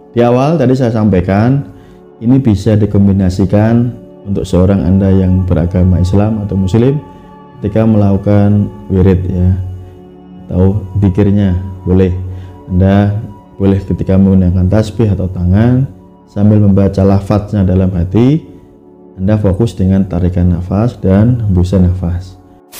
Di awal tadi saya sampaikan, ini bisa dikombinasikan untuk seorang Anda yang beragama Islam atau Muslim ketika melakukan wirid ya, atau zikirnya boleh. Anda boleh ketika menggunakan tasbih atau tangan sambil membaca lafadznya dalam hati, Anda fokus dengan tarikan nafas dan hembusan nafas.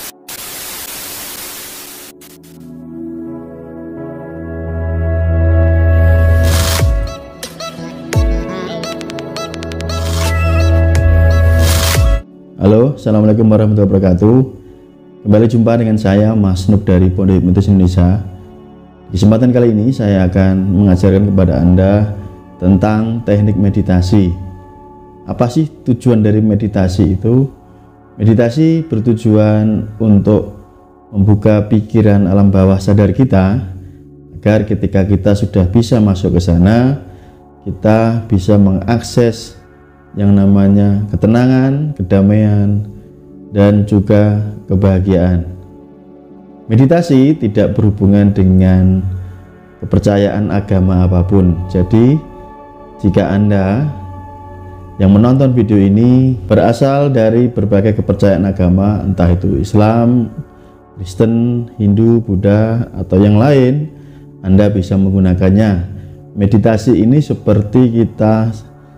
Halo, assalamualaikum warahmatullahi wabarakatuh. Kembali jumpa dengan saya Mas Nuk dari Pondok Hipnotis Indonesia. Di kesempatan kali ini saya akan mengajarkan kepada Anda tentang teknik meditasi. Apa sih tujuan dari meditasi itu? Meditasi bertujuan untuk membuka pikiran alam bawah sadar kita, agar ketika kita sudah bisa masuk ke sana, kita bisa mengakses yang namanya ketenangan, kedamaian, dan juga kebahagiaan. Meditasi tidak berhubungan dengan kepercayaan agama apapun. Jadi, jika Anda yang menonton video ini berasal dari berbagai kepercayaan agama, entah itu Islam, Kristen, Hindu, Buddha, atau yang lain, Anda bisa menggunakannya. Meditasi ini seperti kita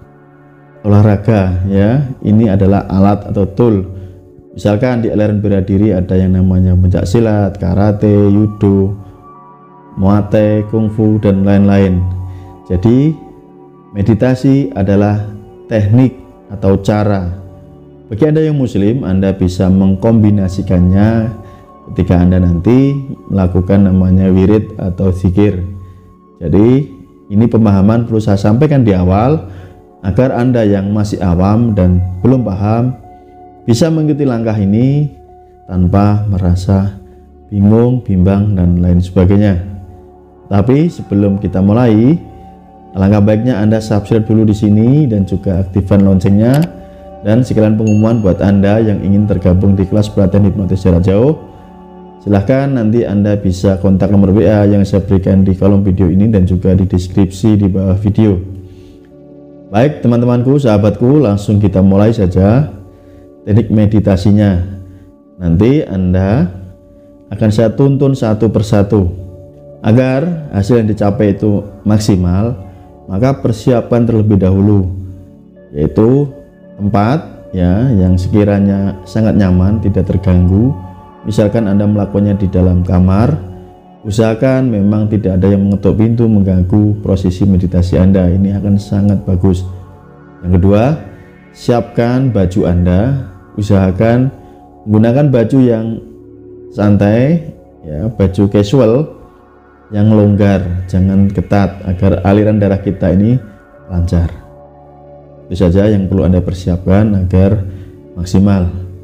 olahraga ya, ini adalah alat atau tool. Misalkan di aliran bela diri ada yang namanya pencak silat, karate, judo, muay thai, kungfu, dan lain-lain. Jadi meditasi adalah teknik atau cara. Bagi Anda yang Muslim, Anda bisa mengkombinasikannya ketika Anda nanti melakukan namanya wirid atau zikir. Jadi ini pemahaman perlu saya sampaikan di awal, agar Anda yang masih awam dan belum paham bisa mengikuti langkah ini tanpa merasa bingung, bimbang, dan lain sebagainya. Tapi sebelum kita mulai, alangkah baiknya Anda subscribe dulu di sini dan juga aktifkan loncengnya. Dan sekalian pengumuman buat Anda yang ingin tergabung di kelas pelatihan hipnotis jarak jauh, silahkan nanti Anda bisa kontak nomor WA yang saya berikan di kolom video ini dan juga di deskripsi di bawah video. Baik teman-temanku, sahabatku, langsung kita mulai saja teknik meditasinya. Nanti Anda akan saya tuntun satu persatu. Agar hasil yang dicapai itu maksimal, maka persiapan terlebih dahulu, yaitu tempat ya yang sekiranya sangat nyaman, tidak terganggu. Misalkan Anda melakukannya di dalam kamar, usahakan memang tidak ada yang mengetuk pintu mengganggu prosesi meditasi Anda. Ini akan sangat bagus. Yang kedua, siapkan baju Anda. Usahakan menggunakan baju yang santai ya, baju casual yang longgar, jangan ketat, agar aliran darah kita ini lancar. Itu saja yang perlu Anda persiapkan agar maksimal.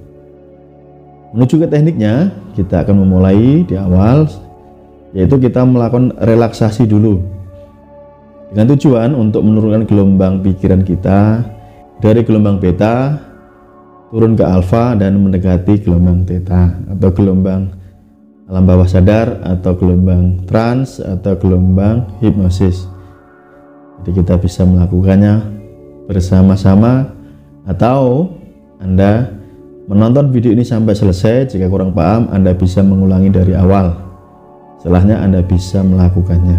Menuju ke tekniknya, kita akan memulai di awal, yaitu kita melakukan relaksasi dulu dengan tujuan untuk menurunkan gelombang pikiran kita dari gelombang beta turun ke alfa dan mendekati gelombang theta atau gelombang alam bawah sadar atau gelombang trans atau gelombang hipnosis. Jadi kita bisa melakukannya bersama-sama atau Anda menonton video ini sampai selesai. Jika kurang paham, Anda bisa mengulangi dari awal. Setelahnya Anda bisa melakukannya.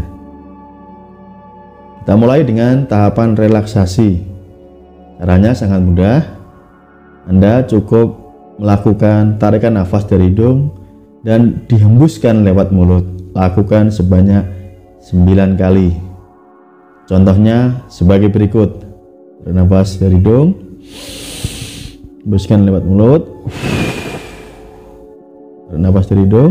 Kita mulai dengan tahapan relaksasi. Caranya sangat mudah. Anda cukup melakukan tarikan nafas dari hidung dan dihembuskan lewat mulut. Lakukan sebanyak 9 kali. Contohnya sebagai berikut. Nafas dari hidung, hembuskan lewat mulut. Nafas dari hidung,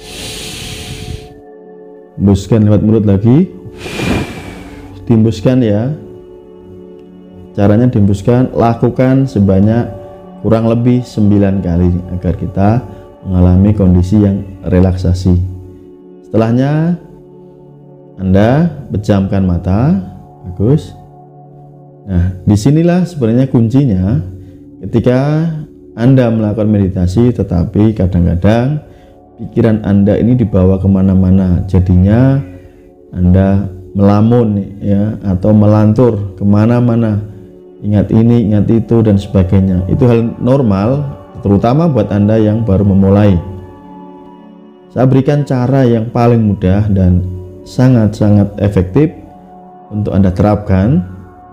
hembuskan lewat mulut lagi. Dihembuskan ya, caranya dihembuskan. Lakukan sebanyak kurang lebih 9 kali agar kita mengalami kondisi yang relaksasi. Setelahnya Anda pejamkan mata. Bagus. Nah, disinilah sebenarnya kuncinya ketika Anda melakukan meditasi, tetapi kadang-kadang pikiran Anda ini dibawa kemana-mana. Jadinya Anda melamun ya, atau melantur kemana-mana, ingat ini, ingat itu dan sebagainya. Itu hal normal, terutama buat Anda yang baru memulai. Saya berikan cara yang paling mudah dan sangat-sangat efektif untuk Anda terapkan.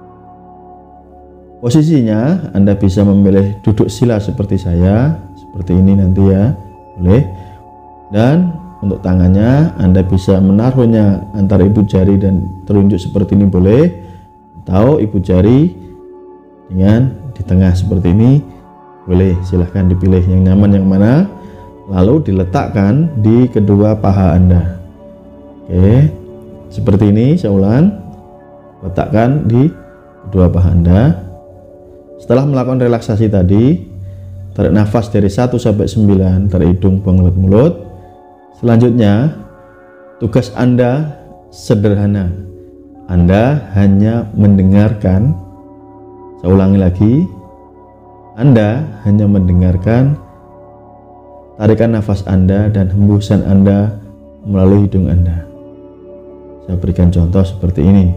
Posisinya Anda bisa memilih duduk sila seperti saya, seperti ini nanti ya, boleh. Dan untuk tangannya Anda bisa menaruhnya antara ibu jari dan telunjuk seperti ini boleh, atau ibu jari dengan di tengah seperti ini boleh. Silahkan dipilih yang nyaman yang mana, lalu diletakkan di kedua paha Anda. Oke, seperti ini. Saya ulang, letakkan di kedua paha Anda. Setelah melakukan relaksasi tadi, tarik nafas dari 1 sampai 9, tarik hidung, buang lewat mulut. Selanjutnya, tugas Anda sederhana. Anda hanya mendengarkan. Saya ulangi lagi, Anda hanya mendengarkan tarikan nafas Anda dan hembusan Anda melalui hidung Anda. Saya berikan contoh seperti ini.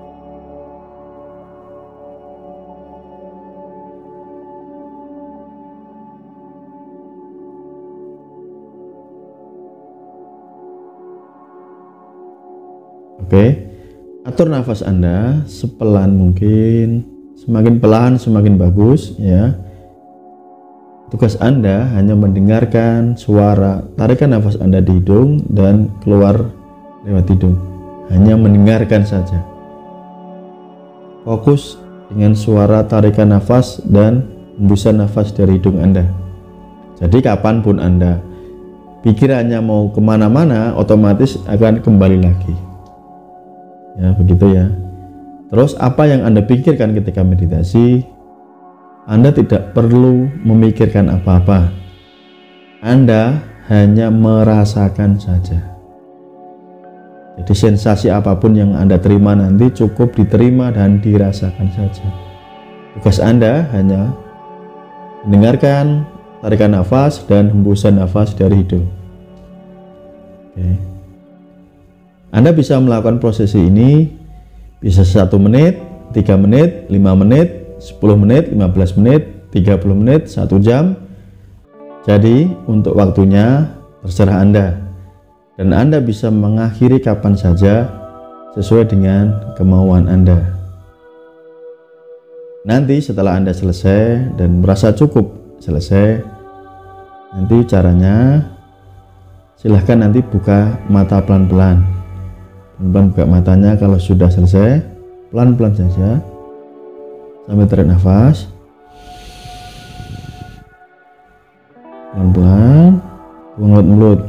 Oke, atur nafas Anda sepelan mungkin, semakin pelan semakin bagus ya. Tugas Anda hanya mendengarkan suara tarikan nafas Anda di hidung dan keluar lewat hidung. Hanya mendengarkan saja. Fokus dengan suara tarikan nafas dan hembusan nafas dari hidung Anda. Jadi kapanpun Anda pikirannya mau kemana-mana, otomatis akan kembali lagi. Ya, begitu ya. Terus apa yang Anda pikirkan ketika meditasi? Anda tidak perlu memikirkan apa-apa. Anda hanya merasakan saja. Jadi sensasi apapun yang Anda terima nanti cukup diterima dan dirasakan saja. Tugas Anda hanya mendengarkan tarikan nafas dan hembusan nafas dari hidung. Oke. Anda bisa melakukan prosesi ini bisa 1 menit, 3 menit, 5 menit, 10 menit, 15 menit, 30 menit, 1 jam. Jadi untuk waktunya terserah Anda, dan Anda bisa mengakhiri kapan saja sesuai dengan kemauan Anda. Nanti setelah Anda selesai dan merasa cukup selesai, nanti caranya silahkan nanti buka mata pelan-pelan. Pelan-pelan buka matanya kalau sudah selesai, pelan-pelan saja sambil tarik nafas, pelan-pelan buang lewat mulut.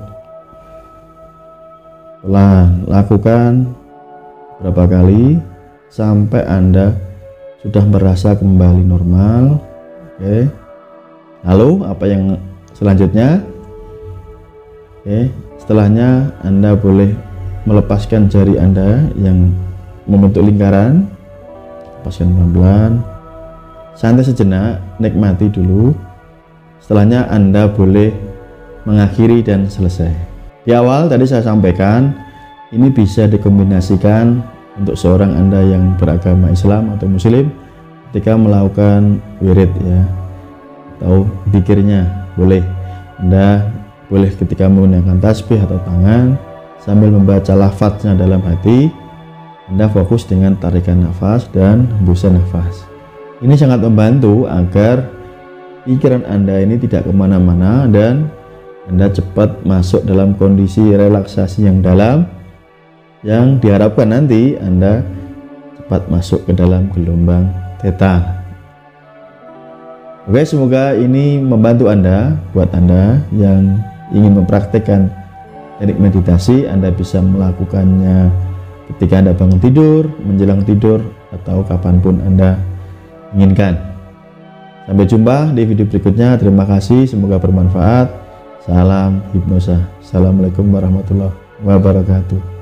Pelan, lakukan berapa kali sampai Anda sudah merasa kembali normal. Oke. Lalu apa yang selanjutnya? Oke, setelahnya Anda boleh melepaskan jari Anda yang membentuk lingkaran. Lepaskan pelan-pelan, santai sejenak, nikmati dulu. Setelahnya Anda boleh mengakhiri dan selesai. Di awal tadi saya sampaikan, ini bisa dikombinasikan untuk seorang Anda yang beragama Islam atau Muslim ketika melakukan wirid ya, atau zikirnya boleh. Anda boleh ketika menggunakan tasbih atau tangan sambil membaca lafadznya dalam hati. Anda fokus dengan tarikan nafas dan hembusan nafas. Ini sangat membantu agar pikiran Anda ini tidak kemana-mana dan Anda cepat masuk dalam kondisi relaksasi yang dalam, yang diharapkan nanti Anda cepat masuk ke dalam gelombang theta. Oke, semoga ini membantu Anda. Buat Anda yang ingin mempraktikkan teknik meditasi, Anda bisa melakukannya ketika Anda bangun tidur, menjelang tidur, atau kapanpun Anda inginkan. Sampai jumpa di video berikutnya. Terima kasih, semoga bermanfaat. Salam hipnosa. Assalamualaikum warahmatullahi wabarakatuh.